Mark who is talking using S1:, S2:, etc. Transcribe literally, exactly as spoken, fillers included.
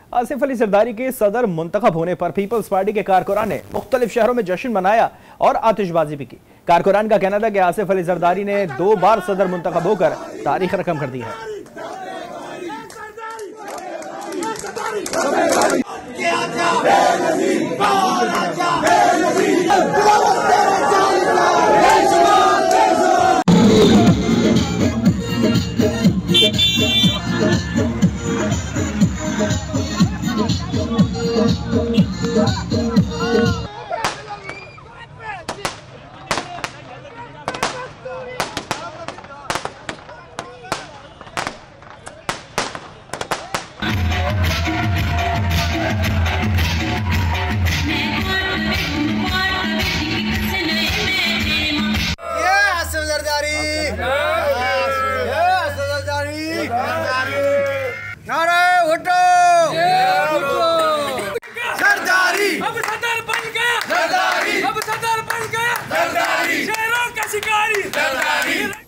S1: आसिफ अली जरदारी के सदर मुंतखब होने पर पीपल्स पार्टी के कारकुनान ने मुख्तलिफ शहरों में जश्न मनाया और आतिशबाजी भी की। कारकुनान का कहना था कि आसिफ अली जरदारी ने दो बार सदर मुंतखब होकर तारीख रकम कर दी है।
S2: नारे उठो
S3: सरदारी अब सदर बन गया, सरदारी अब सदर बन गया, सरदारी शेरों का शिकारी, सरदारी।